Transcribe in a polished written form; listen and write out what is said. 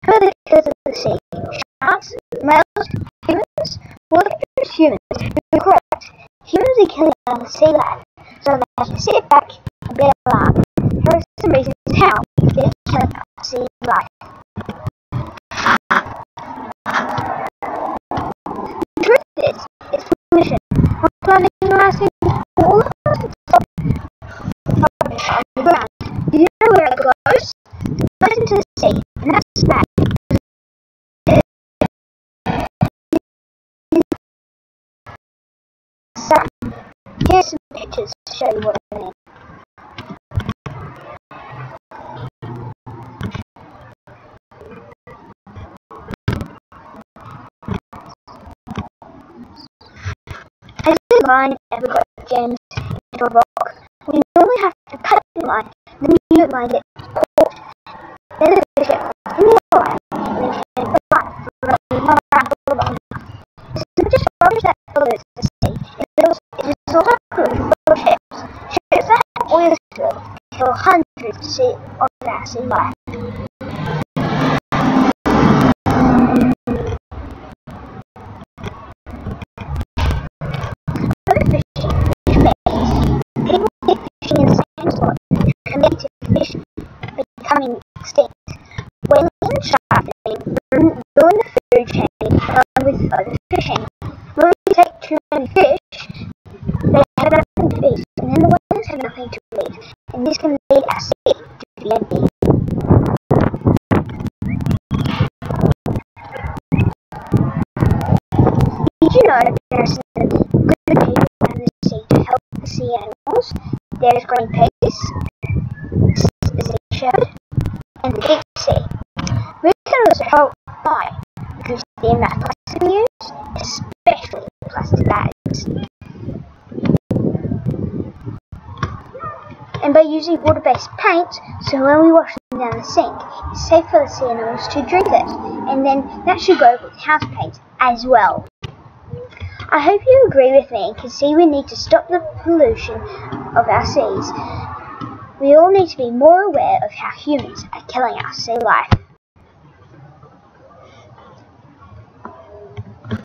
Further killers of the sea: sharks, whales, humans. Well, look at humans. You're correct. Humans are killing our sea life, so they have to sit back and be alarmed. There are some reasons how they're killing our sea life. The truth is, it's pollution. Not planting lasting all of us to stop rubbish on the ground. Do you know where it goes? It goes into the sea, and that's bad. So, here's some pictures to show you what I mean. Has the line ever got jammed into a rock? We normally have to cut the line, then the line gets caught. Then the fish get caught in the line, and then change the line for long enough. It's not just rubbish that follows the sea, it is also food for ships. Ships that have oil spill kill hundreds of our sea life. In the same spot can lead to fish becoming extinct. Whaling and sharking ruin the food chain along with overfishing. When we take too many fish, they have nothing to eat, and then the whales have nothing to eat, and this can lead our sea to be empty. Did you know that there are some good people around the sea to help the sea animals? There's Greenpeace, the Sea Shepherd, and the Deep Sea. We can also help by reducing the amount of plastic we use, especially plastic bags, and by using water-based paint, so when we wash them down the sink, it's safe for the sea animals to drink it, and then that should go with house paint as well. I hope you agree with me and can see we need to stop the pollution of our seas. We all need to be more aware of how humans are killing our sea life.